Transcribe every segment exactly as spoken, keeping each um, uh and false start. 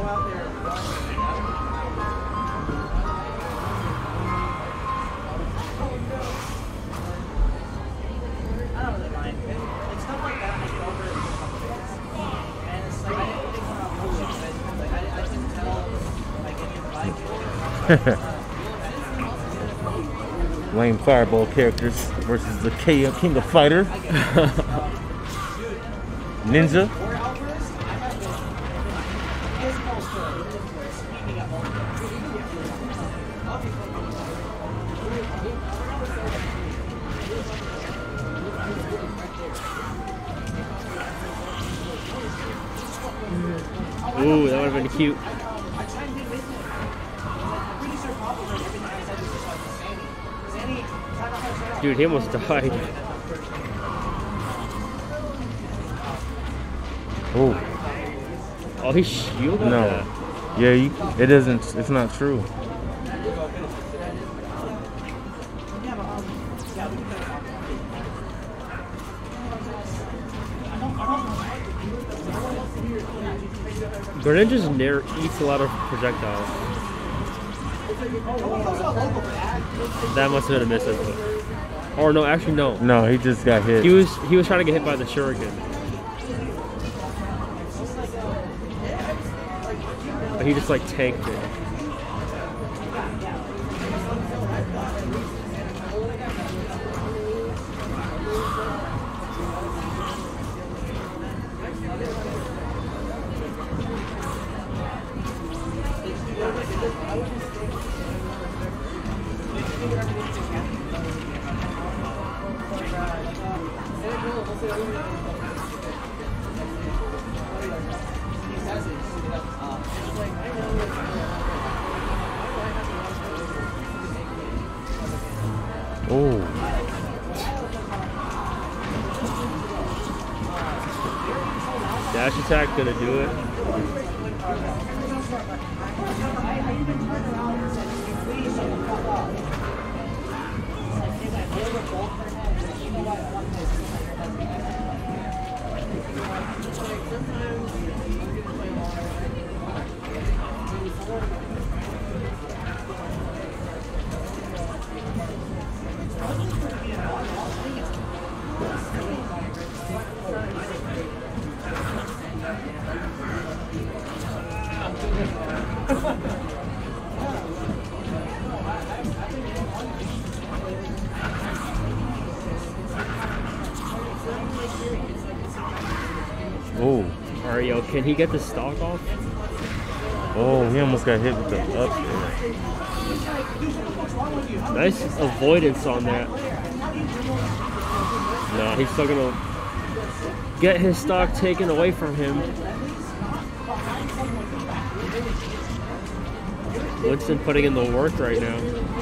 Lame Fireball characters versus the K King of Fighter. Ninja. Ooh, that would have been cute. Dude, he almost died. Oh. Oh, he shielded No. that. Yeah, you, it isn't. It's not true. Greninja's near eats a lot of projectiles. That must have been a miss. Or no, actually no. No, he just got hit. He was he was trying to get hit by the Shuriken. But he just like tanked it. Oh. Dash attack gonna do it. Oh. Mario, can he get the stock off? Oh, he almost got hit with the up there. Nice avoidance on that. No, he's still gonna get his stock taken away from him. Winston putting in the work right now.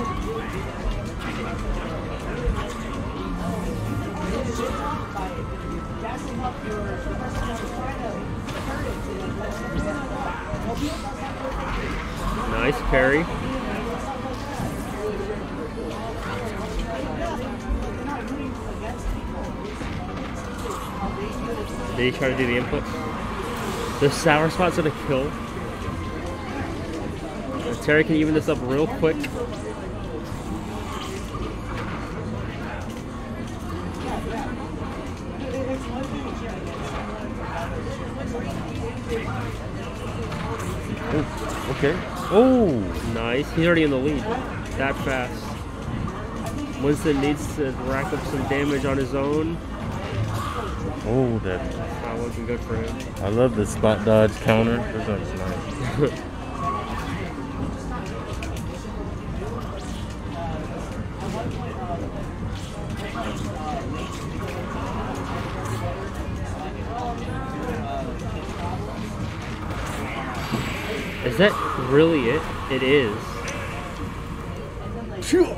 Nice parry. Did he try to do the input? The sour spot's gonna kill. Terry can even this up real quick. Oh, okay. Oh, nice. He's already in the lead. That fast. Winston needs to rack up some damage on his own. Oh, that. Not looking good for him. I love the spot dodge counter. This one's nice. Is that really it? It is. Sure.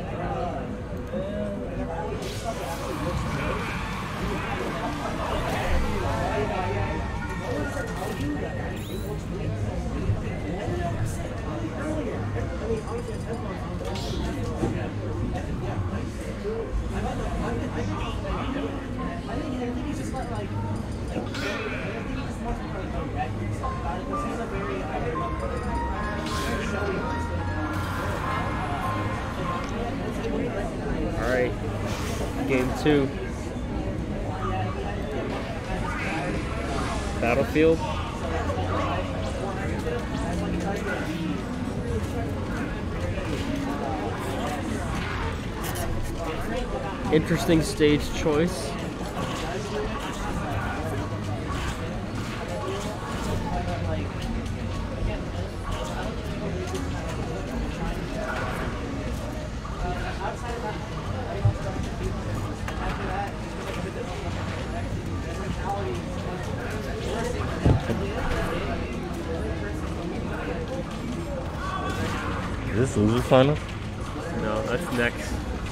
game two. Battlefield. Interesting stage choice. Is this loser final? No, that's next.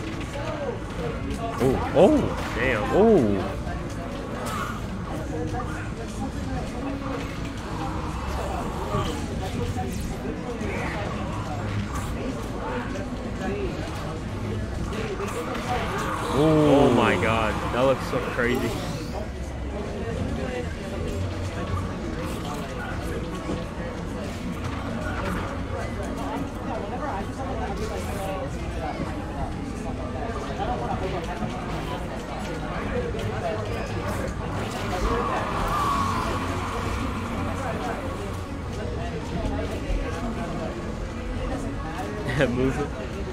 Oh, oh, Damn. oh. Oh my god, that looks so crazy. Move it.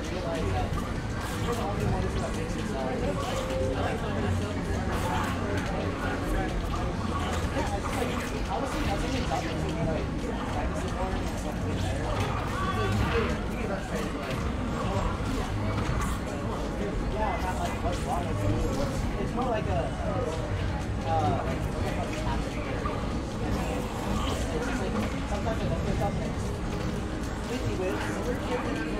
It's more like a uh, it's just like sometimes I look at something fifty with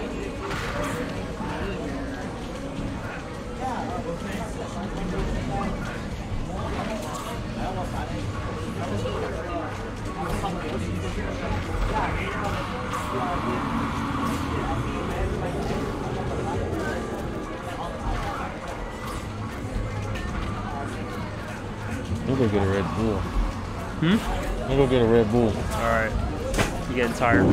I'm gonna get a Red Bull. Hmm? I'm gonna get a Red Bull. Alright. You getting tired?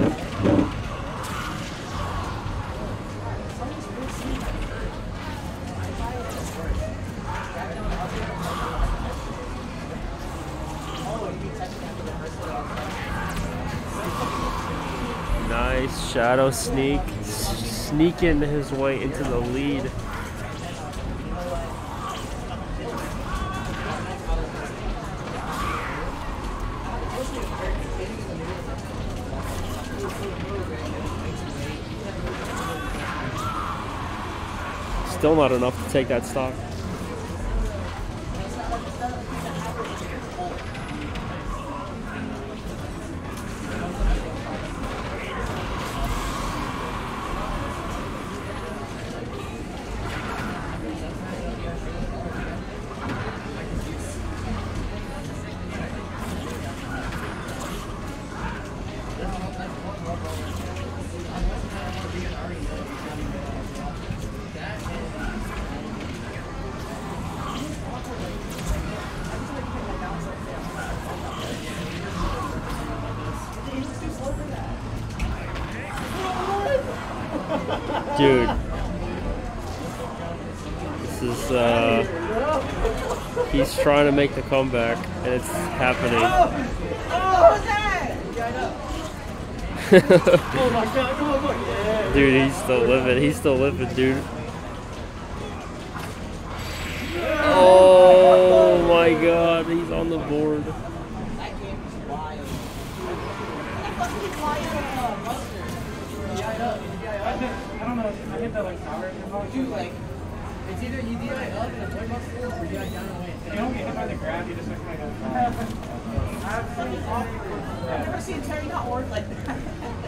Nice shadow sneak. Sneaking his way into the lead. Still not enough to take that stock. Dude, this is, uh, he's trying to make the comeback, and it's happening. oh my god, oh my god. Dude, he's still living, he's still living, dude. Oh my god, he's on the board. That game is wild. That fucking flying mustard. Yeah, I know. I don't know. I hit that like power. Dude, like, it's either you D I up and a toy box or you D I down and away. You don't get hit by the grab, you just like kind of go. I've never seen Terry not work like that.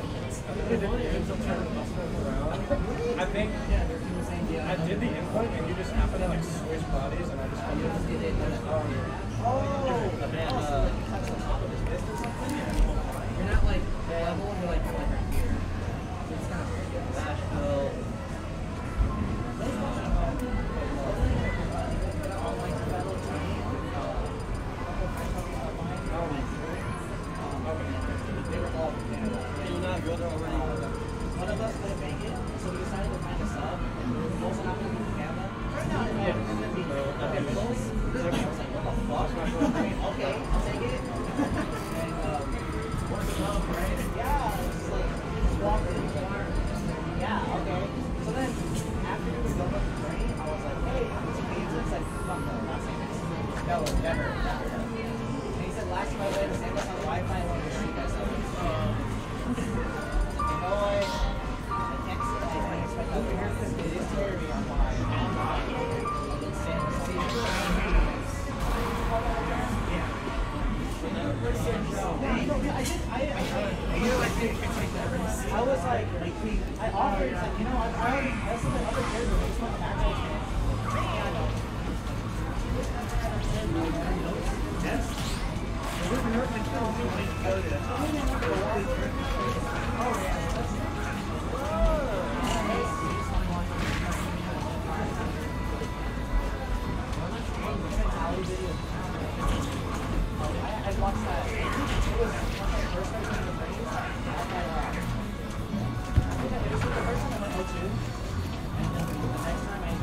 I think I did the input and you just happened to like switch bodies and I just oh, man, uh, you're not like level, you're like, you're like right here. It's not Nashville. They were all you're not good already. One of us couldn't make it, so we decided to find a sub and we were both not moving the camera. Right now, middles. I was like, what the fuck? Okay, I'll take it. And um, worked it up, right? Yeah, I was just like, just walked in the car. Yeah, okay. So then, after we built up the train, I was like, hey, I'm some pizza. It's like, fuck no, not saying this. No, never, never, never. And he said, last time I went, send us on Wi-Fi, I wanted to see you guys. So, you know what? I can't say I can't expect over here because it is scary on why I'm not in San Francisco. I was like, I offered, like, you know, I already, I said the other character makes my actual chance. I know. I watched that. It was the first time I went to the race. It was the first time I went oh two. And then the next time I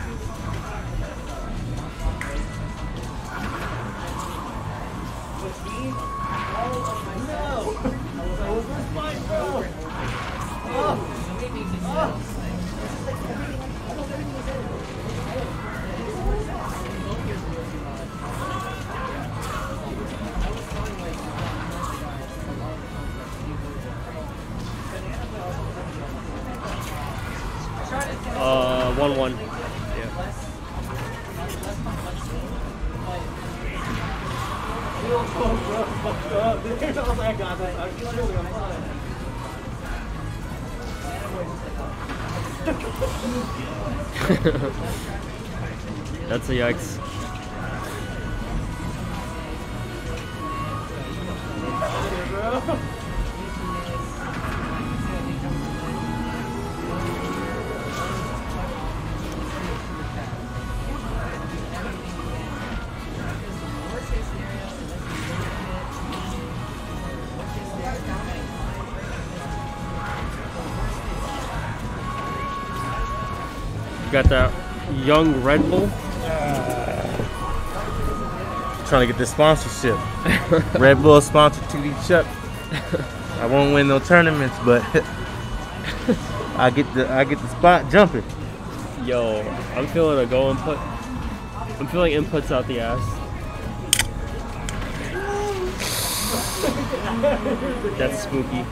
with me, all of my no. I was like, where's mine, bro? Oh, oh. It's just like everything. I thought everything was there. Uh, one one. Yeah. That's a yikes. Got that young Red Bull. Trying to get the sponsorship. Red Bull sponsored T D Chuck. I won't win no tournaments, but I get the I get the spot jumping. Yo, I'm feeling a go input. I'm feeling inputs out the ass. That's spooky.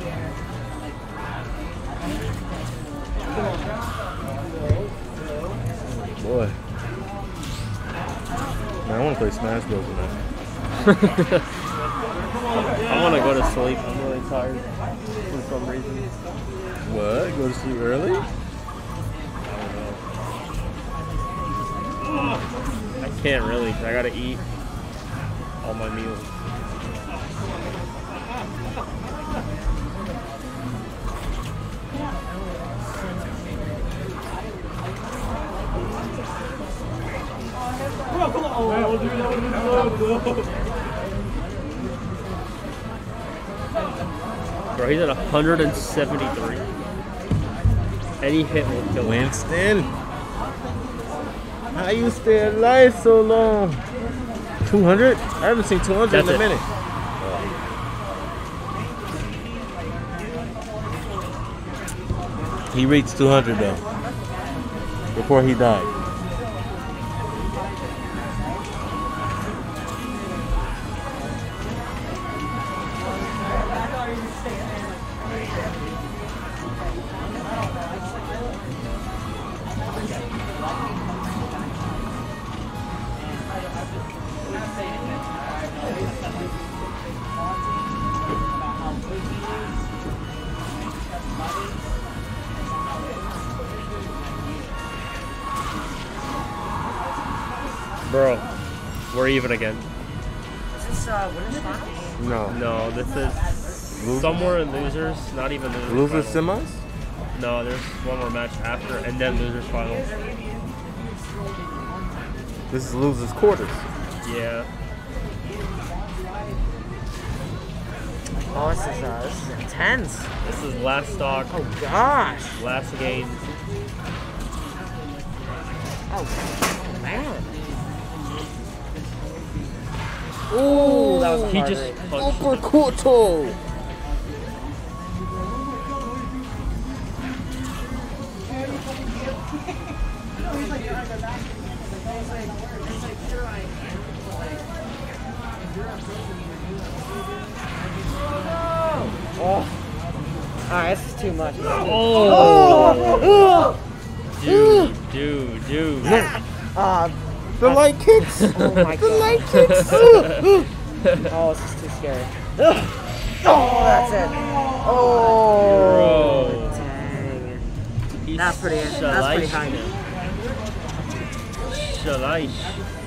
Boy. Man, I want to play Smash Bros. Tonight. I want to go to sleep. I'm really tired for some reason. What? Go to sleep early? I can't really, 'cause I gotta eat all my meals. Bro, he's at one hundred seventy-three. Any hit will kill him. Winston. How you stay alive so long? two hundred? I haven't seen two hundred That's in a it. minute. He reached two hundred though. Before he died. Bro, we're even again. Is this uh, winners finals? No. No, this is Losers? somewhere in losers, not even losers. Losers finals. semis? No, there's one more match after, and then losers finals. This is losers quarters. Yeah. Oh, this is uh, this is intense. This is last stock, Oh gosh. last game. Oh, man. Ooh, that was a He hard just read. punched. Uppercut. Oh. Alright, this is too much. Oh! Dude, dude, dude. Uh, The light kicks. oh my The god. light kicks. Oh, this is too scary. Oh, that's it. Oh. Bro. Dang. He's That's pretty, that's pretty high. Shalish. Shalish.